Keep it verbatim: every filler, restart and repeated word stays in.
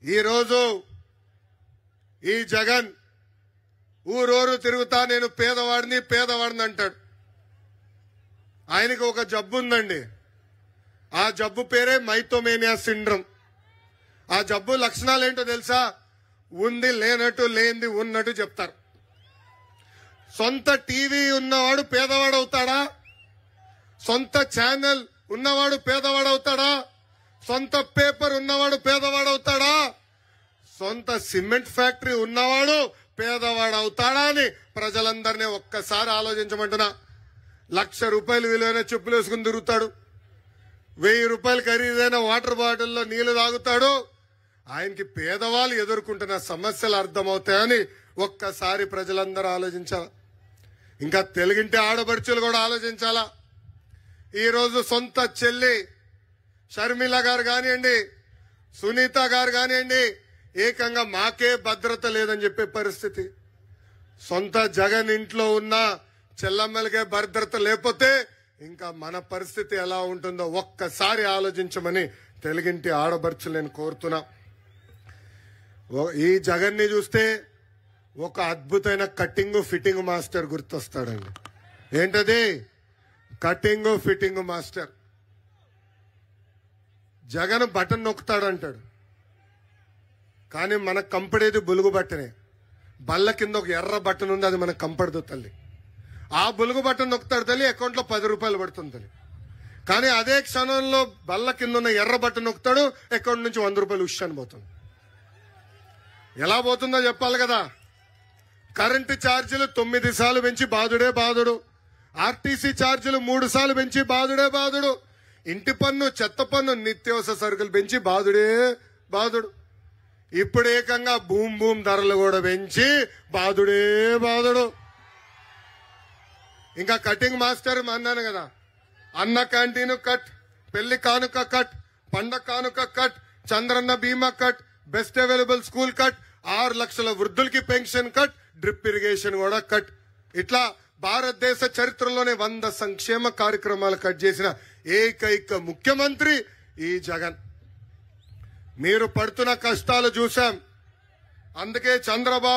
ఈరోజు ఈ జగన్ ఊరూరు తిరుగుతా నేను పేదవాడిని పేదవాడిని అంటాడు. ఆయనకు ఒక జబ్బు ఉందండి. ఆ జబ్బు పేరే మైథోమేనియా సిండ్రోమ్. ఆ జబ్బు లక్షణాలు ఏంటో తెలుసా? ఉంది లేనట్టు, లేనిది ఉన్నట్టు చెప్తారు. సొంత టీవీ ఉన్నవాడు పేదవాడు అవుతాడా? సొంత ఛానల్ ఉన్నవాడు పేదవాడు అవుతాడా? సొంత పేపర్ ఉన్నవాడు పేదవాడు అవుతాడా? సొంత సిమెంట్ ఫ్యాక్టరీ ఉన్నవాడు పేదవాడు అవుతాడా అని ప్రజలందరినీ ఒక్కసారి ఆలోచించమంటున్నా. లక్ష రూపాయలు విలువైన చెప్పులు వేసుకుని తిరుగుతాడు. వెయ్యి రూపాయలు ఖరీదైన వాటర్ బాటిల్లో నీళ్లు తాగుతాడు. ఆయనకి పేదవాళ్ళు ఎదుర్కొంటున్న సమస్యలు అర్థమవుతాయని ఒక్కసారి ప్రజలందరూ ఆలోచించాలా. ఇంకా తెలుగింటి ఆడపడుచులు కూడా ఆలోచించాలా. ఈరోజు సొంత చెల్లి షర్మిల గారు కానివ్వండి, సునీత గారు కానివ్వండి, ఏకంగా మాకే భద్రత లేదని చెప్పే పరిస్థితి. సొంత జగన్ ఇంట్లో ఉన్న చెల్లమ్మలకే భద్రత లేకపోతే ఇంకా మన పరిస్థితి ఎలా ఉంటుందో ఒక్కసారి ఆలోచించమని తెలుగింటి ఆడబడుచులు నేను కోరుతున్నా. ఈ జగన్ ని చూస్తే ఒక అద్భుతమైన కటింగ్ ఫిట్టింగ్ మాస్టర్ గుర్తొస్తాడండి. ఏంటది? Cutting fitting master. Jagan button నొక్కుతాడంటాడు, కానీ మనకు కంపడేది బులుగు బట్టనే. బల్ల కింద ఒక ఎర్ర బటన్ ఉంది, అది మనకు కంపడదు తల్లి. ఆ బులుగు బటన్ నొక్కుతాడు తల్లి, అకౌంట్ లో పది రూపాయలు పడుతుంది తల్లి. కానీ అదే క్షణంలో బల్ల కింద ఉన్న ఎర్ర బటన్ నొక్కుతాడు, అకౌంట్ నుంచి వంద రూపాయలు ఉష్షాన్ని పోతుంది. ఎలా పోతుందో చెప్పాలి కదా. కరెంటు ఛార్జీలు తొమ్మిది సార్లు పెంచి బాధుడే బాధుడు. ఆర్టీసీ ఛార్జీలు మూడు సార్లు పెంచి బాధుడే బాధుడు. ఇంటి పన్ను, చెత్త పన్ను, నిత్యావసర సరుకులు పెంచి బాధుడే బాధుడు. ఇప్పుడు ఏకంగా భూమ్ భూమ్ ధరలు కూడా పెంచి బాధుడే బాధుడు. ఇంకా కటింగ్ మాస్టర్ అన్నాను కదా, అన్న క్యాంటీన్ కట్, పెళ్లి కానుక కట్, పండగ కానుక కట్, చంద్రన్న బీమా cut, best available school cut, ఆరు లక్షల వృద్ధులకి పెన్షన్ కట్, డ్రిప్ ఇరిగేషన్ కూడా కట్. ఇట్లా భారతదేశ చరిత్రలోనే వంద సంక్షేమ కార్యక్రమాలు కట్ చేసిన ఏకైక ముఖ్యమంత్రి ఈ జగన్. మీరు పడుతున్న కష్టాలు చూశాం. అందుకే చంద్రబాబు